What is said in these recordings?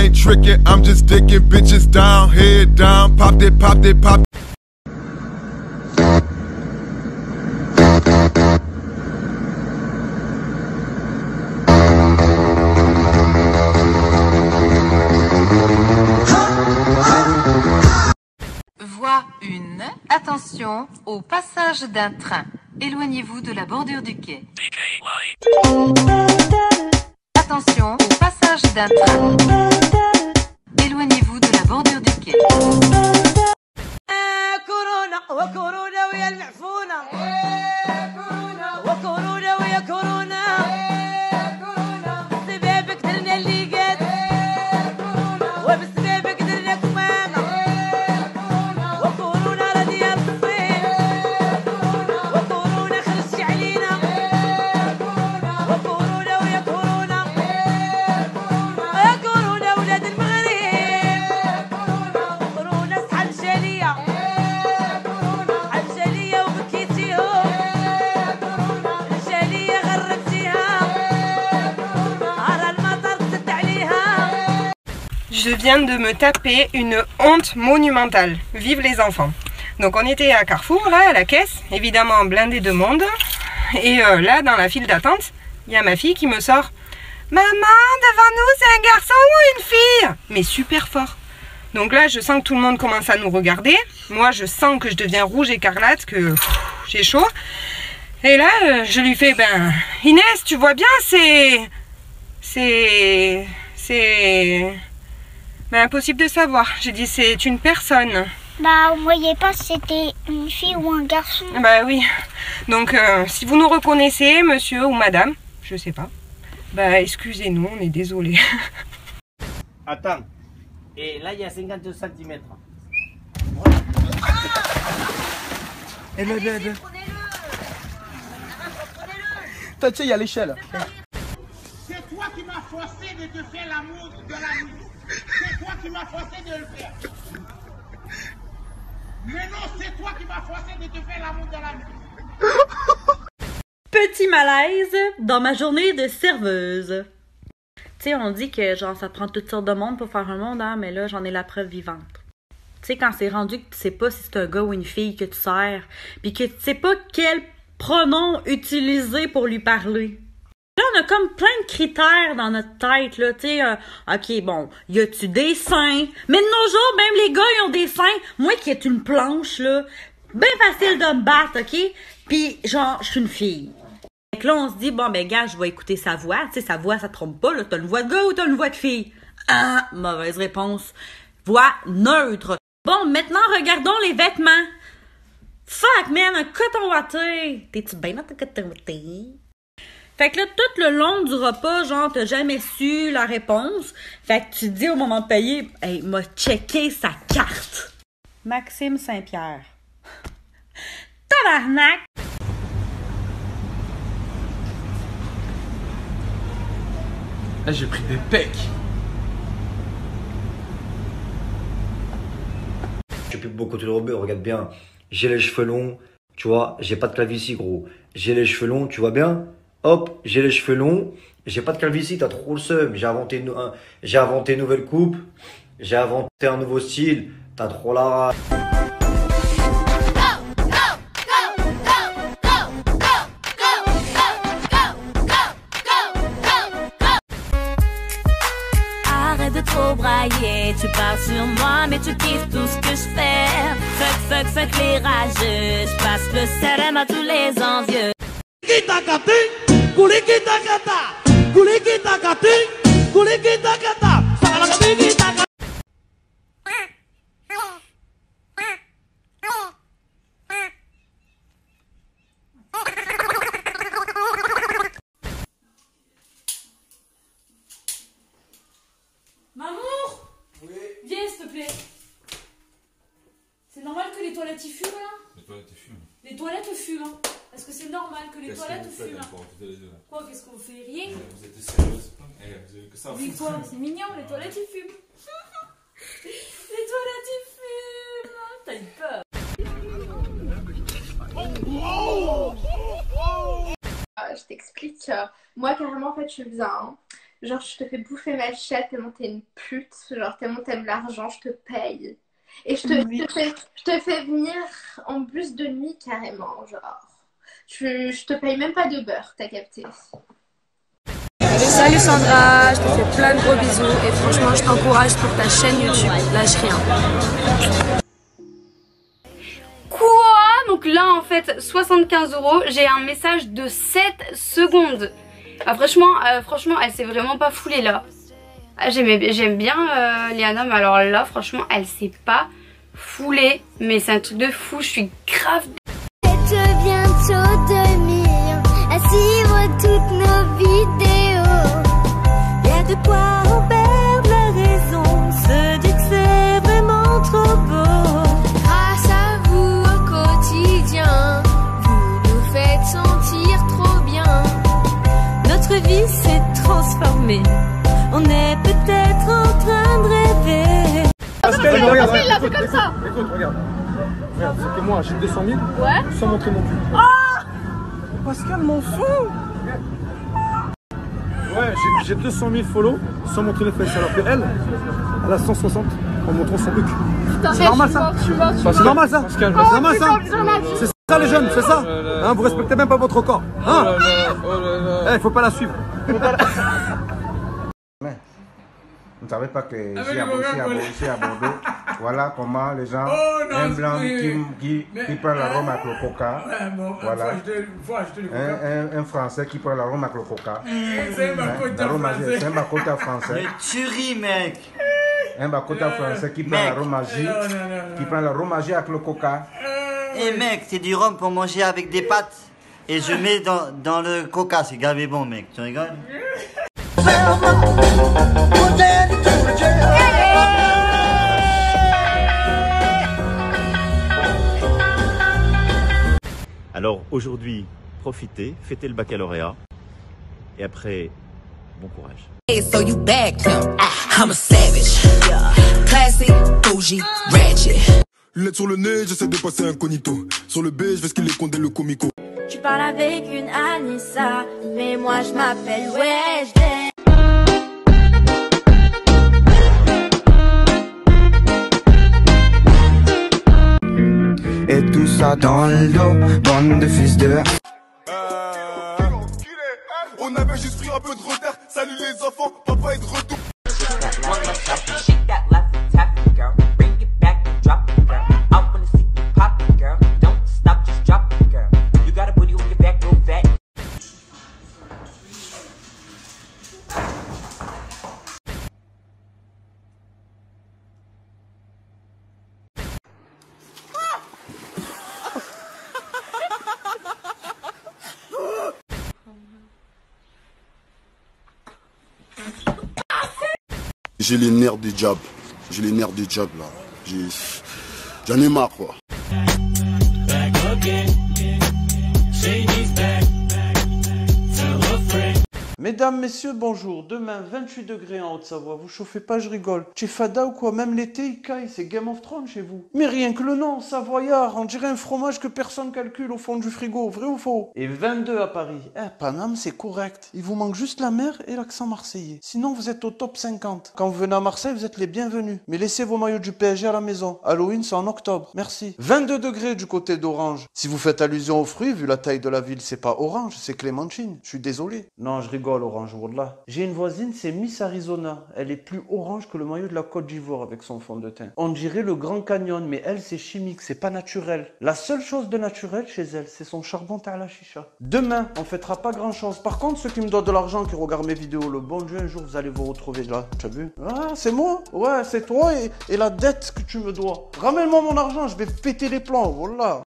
I ain't tricking, I'm just dicking bitches down, head down, pop it, pop it, pop. Voie 1. Attention au passage d'un train. Éloignez-vous de la bordure du quai. Attention au passage d'un train. Éloignez-vous de la bordure du quai. Je viens de me taper une honte monumentale. Vive les enfants. Donc on était à Carrefour, là, à la caisse, évidemment blindé de monde. Et là, dans la file d'attente, il y a ma fille qui me sort « Maman, devant nous, c'est un garçon ou une fille ?» Mais super fort. Donc là, je sens que tout le monde commence à nous regarder. Moi, je sens que je deviens rouge écarlate, que j'ai chaud. Et là, je lui fais « Ben, Inès, tu vois bien, c'est... Ben, impossible de savoir. » J'ai dit, c'est une personne. Bah, on voyait pas si c'était une fille ou un garçon. Bah oui. Donc, si vous nous reconnaissez, monsieur ou madame, je sais pas, bah excusez-nous, on est désolé. Attends. Et là, il y a 50 cm. Et le. T'as il y a l'échelle. C'est toi qui m'as forcé de te faire l'amour de la nuit. C'est toi qui m'as forcé de le faire. Mais non, c'est toi qui m'as forcé de te faire l'amour de la nuit. Petit malaise dans ma journée de serveuse. Tu sais, on dit que genre ça prend toutes sortes de monde pour faire un monde, hein, mais là, j'en ai la preuve vivante. Tu sais, quand c'est rendu que tu sais pas si c'est un gars ou une fille que tu sers, puis que tu sais pas quel pronom utiliser pour lui parler. Là, on a comme plein de critères dans notre tête, là, tu sais, ok, bon, y a-tu des seins? Mais de nos jours, même les gars, ils ont des seins. Moi qui est une planche, là, bien facile de me battre, ok? Puis, genre, je suis une fille. Fait que là, on se dit, bon, ben, gars, je vais écouter sa voix. Tu sais, sa voix, ça te trompe pas, là. T'as une voix de gars ou t'as une voix de fille? Ah, mauvaise réponse. Voix neutre. Bon, maintenant, regardons les vêtements. Fuck, man, un coton watté. T'es-tu bien dans ton coton watté? Fait que là, tout le long du repas, genre, t'as jamais su la réponse. Fait que tu dis au moment de payer, hey, m'a checké sa carte. Maxime Saint-Pierre. Tabarnak! Là, j'ai pris des pecs. Je suis plus beaucoup de rebeu, regarde bien. J'ai les cheveux longs, tu vois, j'ai pas de calvitie, gros. J'ai les cheveux longs, tu vois bien? Hop, j'ai les cheveux longs, j'ai pas de calvitie, t'as trop le seum. J'ai inventé une nouvelle coupe, j'ai inventé un nouveau style, t'as trop la rage. Arrête de trop brailler, tu parles sur moi, mais tu kiffes tout ce que je fais. Fuck les rageux, je passe le serum à tous les envieux. Mamour! Oui? Viens, s'il te plaît. C'est normal que les toilettes y fument, là? Les toilettes y fument. Les toilettes fument, hein? Est-ce que c'est normal que les toilettes fument? Quoi, qu'est-ce qu'on fait? Rien? Vous êtes sérieuse? Vous avez que ça à Mais foutre. quoi? C'est mignon, les toilettes y fument. Les toilettes y fument. T'as eu peur. Je t'explique. Moi, carrément, en fait, je faisais Genre, je te fais bouffer ma chatte tellement t'es une pute. Genre, tellement t'aimes l'argent, je te paye. Et je te fais venir en bus de nuit carrément, genre. Je te paye même pas de beurre, t'as capté. Salut Sandra, je te fais plein de gros bisous et franchement je t'encourage pour ta chaîne YouTube, lâche rien. Quoi? Donc là en fait 75 €, j'ai un message de 7 secondes. Ah, franchement elle s'est vraiment pas foulée là. Ah, j'aime bien Liana, mais alors là franchement elle s'est pas foulée. Mais c'est un truc de fou, je suis grave. C'est bientôt 2000 à suivre toutes nos vidéos. Y'a de quoi en perdre la raison, se dit que c'est vraiment trop beau. Grâce à vous au quotidien, vous nous faites sentir trop bien. Notre vie s'est transformée, on est peut-être en train de rêver. Pascal, regarde, il l'a fait comme ça. Écoute, regarde. Regarde, c'est que moi j'ai 200 000 sans montrer mon cul. Ah Pascal m'en fout. Ouais, j'ai 200 000 follow sans montrer les fesses, alors que elle a 160 en montrant son cul. C'est normal ça? C'est normal ça? C'est normal ça? C'est ça les jeunes, c'est ça? Hein, vous respectez même pas votre corps. Hein? Eh, faut pas la suivre. Vous ne savez pas que ici à Bordeaux, voilà comment les gens, un blanc qui prend la rhum avec le coca, voilà, un français qui prend la rhum avec le coca, c'est un bakota français. Mais tu ris mec. Un bakota français qui prend la romagie, avec le coca. Eh mec, c'est du rhum pour manger avec des pâtes. Et je mets dans le coca, c'est gavé bon mec, tu rigoles? Alors aujourd'hui, profitez, fêtez le baccalauréat et après, bon courage. So you back him. I'm a savage. Classy, bougie, ratchet. Lunettes sur le nez, j'essaie de passer incognito. Sur le B, je vais ce qu'il est condé le comico. Tu parles avec une Anissa, mais moi je m'appelle Wednesday. Et tout ça dans le dos, bande de fils de... On avait juste pris un peu de retard. Salut les enfants, papa est de retour. J'ai les nerfs du job. J'ai les nerfs du job là. J'en ai marre quoi. Mesdames, messieurs, bonjour. Demain, 28 degrés en Haute-Savoie. Vous chauffez pas, je rigole. Chez Fada ou quoi? Même l'été, il caille. C'est Game of Thrones chez vous. Mais rien que le nom, Savoyard. On dirait un fromage que personne calcule au fond du frigo. Vrai ou faux? Et 22 à Paris. Eh, Paname, c'est correct. Il vous manque juste la mer et l'accent marseillais. Sinon, vous êtes au top 50. Quand vous venez à Marseille, vous êtes les bienvenus. Mais laissez vos maillots du PSG à la maison. Halloween, c'est en octobre. Merci. 22 degrés du côté d'Orange. Si vous faites allusion aux fruits, vu la taille de la ville, c'est pas orange, c'est clémentine. Je suis désolé. Non, je rigole. Orange Wallah. J'ai une voisine, c'est Miss Arizona. Elle est plus orange que le maillot de la Côte d'Ivoire avec son fond de teint. On dirait le Grand Canyon, mais elle, c'est chimique, c'est pas naturel. La seule chose de naturel chez elle, c'est son charbon à la chicha. Demain, on fêtera pas grand chose. Par contre, ceux qui me donnent de l'argent, qui regardent mes vidéos, le bon Dieu, un jour, vous allez vous retrouver là. Tu as vu? Ah, c'est moi? Ouais, c'est toi et la dette que tu me dois. Ramène-moi mon argent, je vais péter les plans, voilà.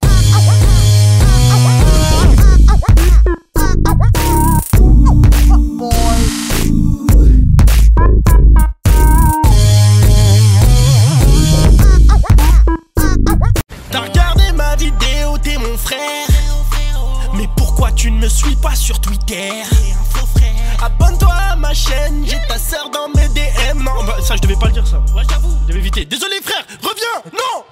T'as regardé ma vidéo, t'es mon frère. Mais pourquoi tu ne me suis pas sur Twitter? Abonne-toi à ma chaîne, j'ai ta sœur dans mes DM. Non, bah, ça je devais pas le dire ça. Ouais, j'avoue, je devais éviter. Désolé.